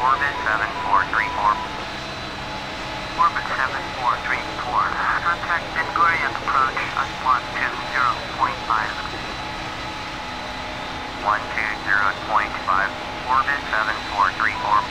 Orbit 7434. Orbit 7434. Contact Ben Gurion approach on 120.5. 120.5. Orbit 7434.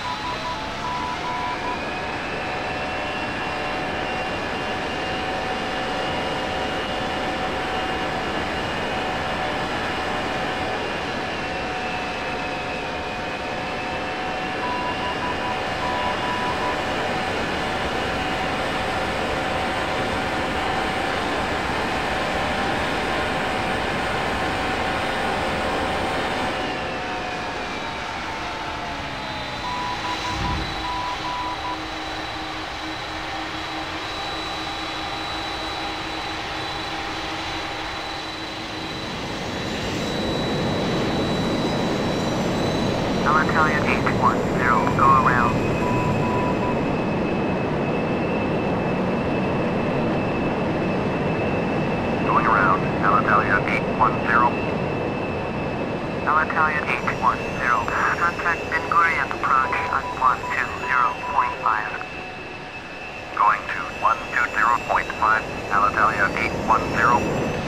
Italian 810, go around. Going around, Alitalia 810. Alitalia 810, contact Ben Gurion approach on 120.5. Going to 120.5, Alitalia 810.